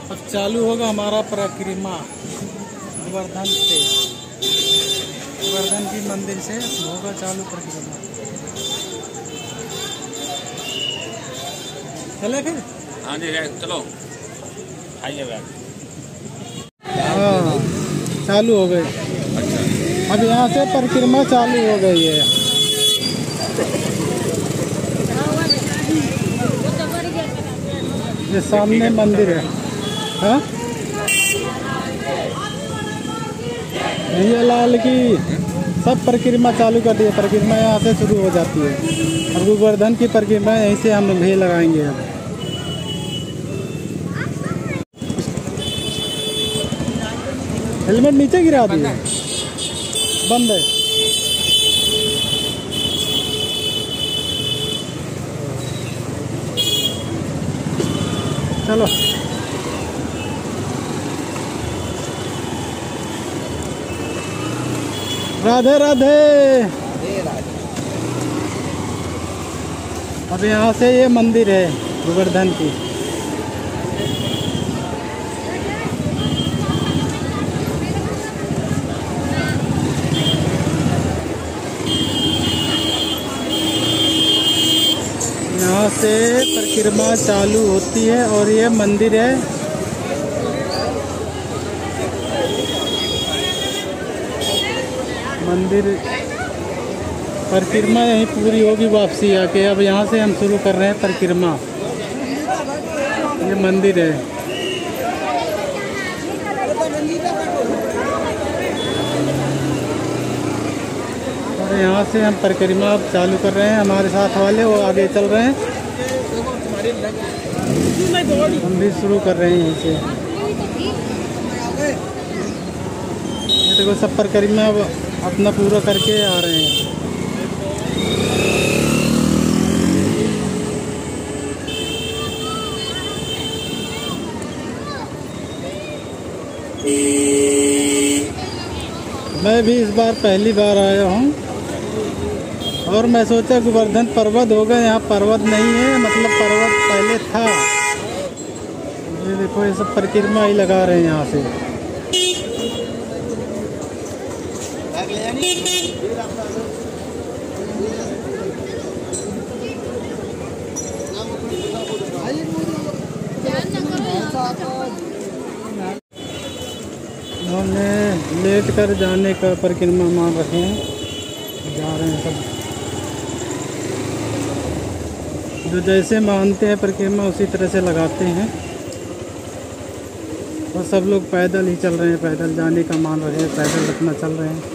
अब चालू होगा हमारा परिक्रमा गोवर्धन से, गोवर्धन की मंदिर से होगा चालू परिक्रमा। चले फिर? हाँ जी चलो, आइए बैग। हाँ चालू हो गए। अच्छा, अब यहाँ से परिक्रमा चालू हो गई है। ये सामने मंदिर है। हाँ ये लाल की सब परिक्रमा चालू कर दिए। परिक्रमा यहाँ से शुरू हो जाती है। अब गोवर्धन की परिक्रमा यहीं से हम भी लगाएंगे। अब हेलमेट नीचे गिरा दिए, बंद है। चलो राधे राधे। अब यहाँ से ये मंदिर है गोवर्धन की। यहाँ से परिक्रमा चालू होती है और ये मंदिर है। मंदिर परिक्रमा यहीं पूरी होगी, वापसी आके। अब यहाँ से हम शुरू कर रहे हैं परिक्रमा। ये मंदिर है। और यहाँ से हम परिक्रमा अब चालू कर रहे हैं। हमारे साथ वाले वो आगे चल रहे हैं, हम भी शुरू कर रहे हैं यहीं से। ये देखो सब परिक्रमा अब अपना पूरा करके आ रहे हैं। मैं भी इस बार पहली बार आया हूँ और मैं सोचा गोवर्धन पर्वत होगा, यहाँ पर्वत नहीं है। मतलब पर्वत पहले था। ये देखो ये सब परिक्रमा ही लगा रहे हैं यहाँ से। हमने लेट कर जाने का परिक्रमा मान रखे हैं, जा रहे हैं सब। जो जैसे मानते हैं परिक्रमा उसी तरह से लगाते हैं। और सब लोग पैदल ही चल रहे हैं, पैदल जाने का मान रहे हैं, पैदल अपना चल रहे हैं।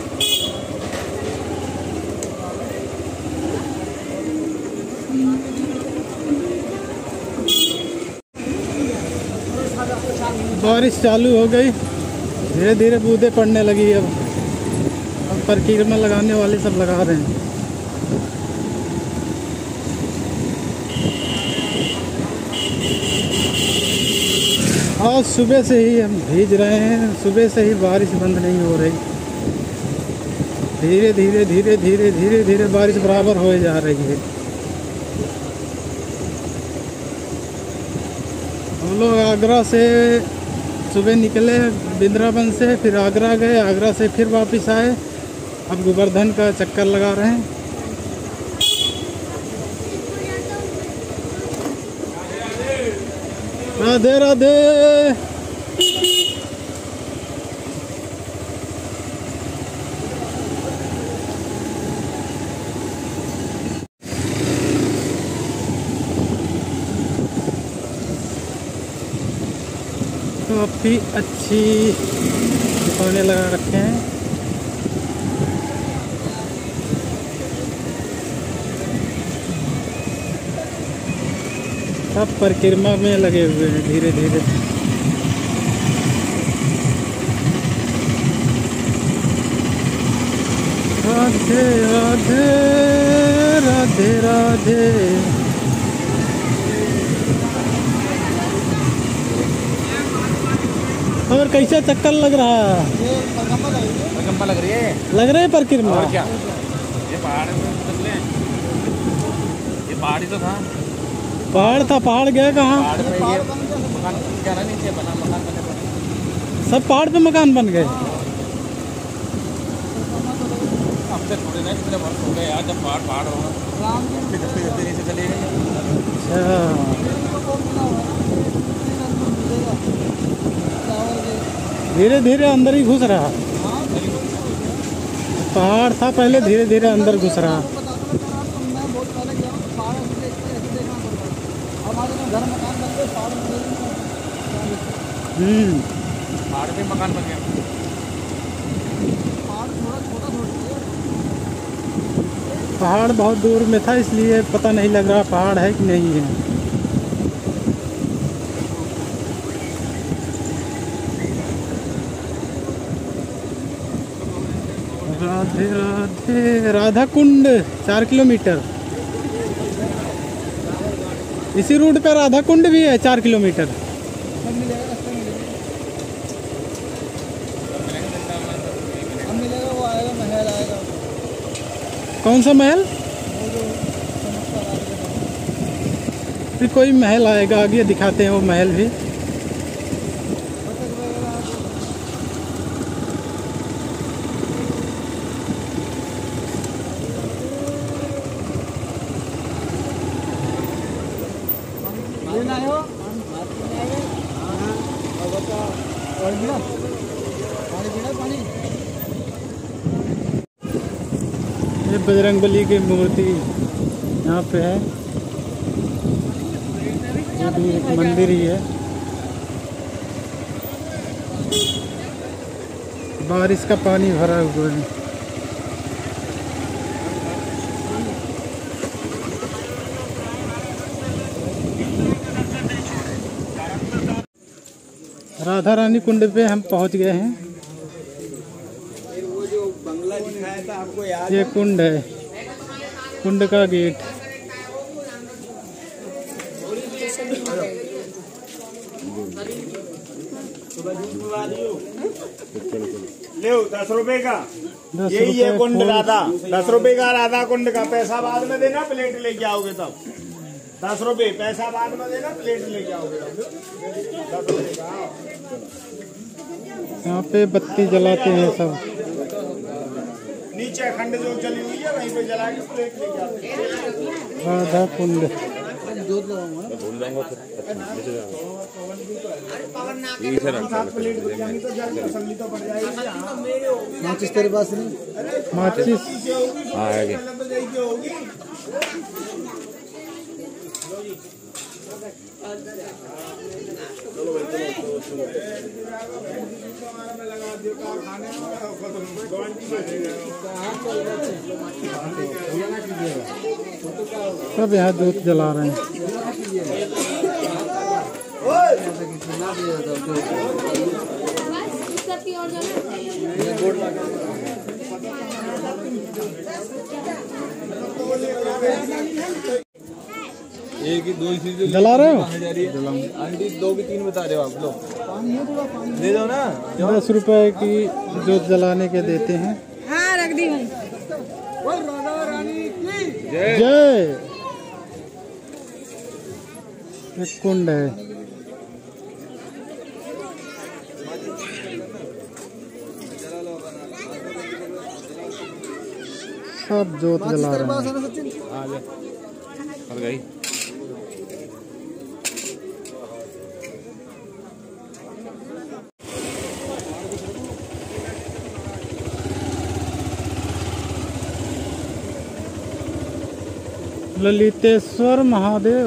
बारिश चालू हो गई, धीरे धीरे बूंदें पड़ने लगी। अब परिक्रमा लगाने वाले सब लगा रहे हैं। आज सुबह से ही हम भीज रहे हैं। सुबह से ही बारिश बंद नहीं हो रही। धीरे धीरे धीरे धीरे धीरे धीरे बारिश बराबर हो जा रही है। हम लोग आगरा से सुबह निकले वृंदावन से, फिर आगरा गए, आगरा से फिर वापस आए। अब गोवर्धन का चक्कर लगा रहे हैं। राधे राधे। काफ़ी अच्छी दुकानें लगा रखे हैं। सब परिक्रमा में लगे हुए हैं धीरे धीरे। राधे राधे राधे राधे। और कैसा चक्कर लग रहा है? परिक्रमा लग रही है। लग रहे हैं परिक्रमा। और क्या, ये पहाड़ ये पहाड़ ही तो था। पहाड़ था, पहाड़ गया कहाँ? पहाड़ पे ये क्या नीचे बना मकान बने बने सब पहाड़ पे मकान बन गए। अब से थोड़े नहीं कितने वर्ष हो गए यार, जब पहाड़ होगा नीचे चले गए। धीरे धीरे अंदर ही घुस रहा। पहाड़ था पहले, धीरे धीरे अंदर घुस रहा। पहाड़ पे मकान बन गया। पहाड़ बहुत दूर में था, इसलिए पता नहीं लग रहा पहाड़ है कि नहीं है। राधे राधे। राधा कुंड 4 किलोमीटर। इसी रूट पे राधा कुंड भी है 4 किलोमीटर। कौन सा महल? फिर कोई महल आएगा, आगे दिखाते हैं वो महल भी। ये बजरंगबली की मूर्ति यहाँ पे है। ये भी एक मंदिर ही है। बारिश का पानी भरा हुआ है। राधा रानी कुंड पे हम पहुंच गए हैं। वो जो बंगला दिखाया था आपको याद? ये कुंड है, कुंड का गेट। ले 10 रुपए का, यही है कुंड राधा। 10 रुपए का राधा कुंड का। पैसा बाद में देना, प्लेट लेके आओगे तब। 10 रुपए पैसा बाद में देना, प्लेट लेके आओगे तब। 10 रुपए का। यहाँ पे बत्ती जलाते हैं सब। नीचे अखंड जो चली हुई है वहीं पे जला के प्लेट लेके आते हैं। राधा कुंड। माचिस तेरे पास नहीं? माचिस सब यहाँ दूध जला रहे हैं। एक ही दो ही चीजें जला रहे हो? आंटी 2 की 3 बता रहे हो आप लोग। दे दो ना। 10 रुपए की जोत जलाने के देते हैं। हाँ रख दी हूँ। जय। एक कुंड है। सब जोत जला रहे हैं। कर गई। ललितेश्वर महादेव।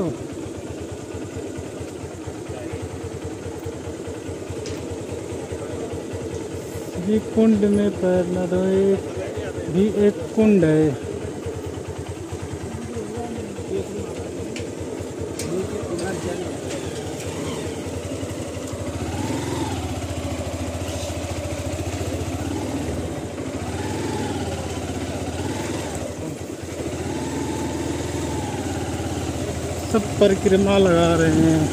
ये कुंड में पैर न धो, भी एक कुंड है। सब परिक्रमा लगा रहे हैं।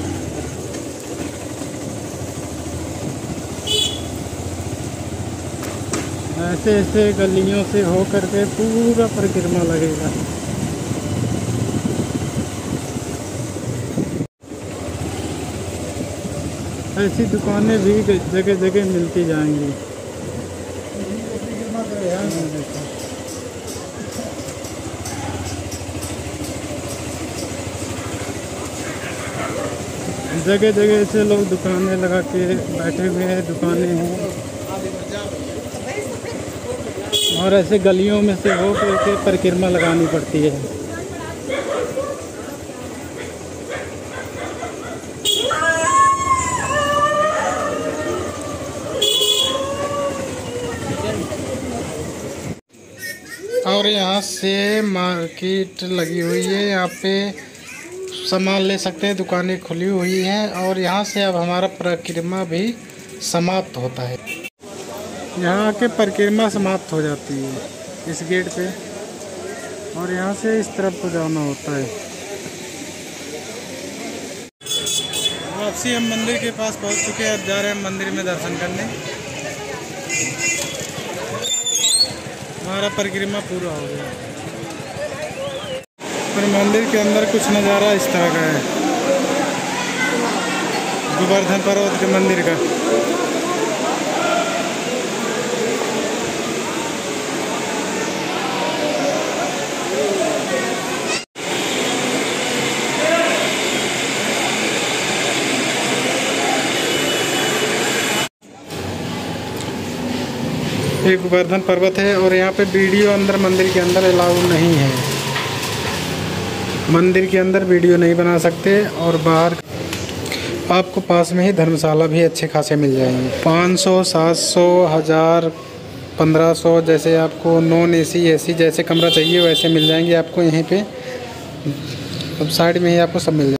ऐसे ऐसे गलियों से हो करके पूरा परिक्रमा लगेगा। ऐसी दुकानें भी जगह जगह मिलती जाएंगी। जगह जगह से लोग दुकानें लगा के बैठे हुए हैं, दुकानें हैं, और ऐसे गलियों में से हो करके परिक्रमा लगानी पड़ती है। और यहाँ से मार्केट लगी हुई है, यहाँ पे सामान ले सकते हैं, दुकानें खुली हुई हैं। और यहाँ से अब हमारा परिक्रमा भी समाप्त होता है। यहाँ आके परिक्रमा समाप्त हो जाती है इस गेट पे, और यहाँ से इस तरफ को जाना होता है। वापसी हम मंदिर के पास पहुँच चुके हैं, अब जा रहे हैं मंदिर में दर्शन करने। हमारा परिक्रमा पूरा हो गया। पर मंदिर के अंदर कुछ नज़ारा इस तरह का है, गोवर्धन पर्वत के मंदिर का। एक गोवर्धन पर्वत है, और यहाँ पे वीडियो अंदर मंदिर के अंदर अलाउ नहीं है। मंदिर के अंदर वीडियो नहीं बना सकते। और बाहर आपको पास में ही धर्मशाला भी अच्छे खासे मिल जाएंगे। 500, 700, 1000, 1500 जैसे आपको नॉन एसी एसी जैसे कमरा चाहिए वैसे मिल जाएंगे आपको यहीं पे। अब साइड में ही आपको सब मिल जाएगा।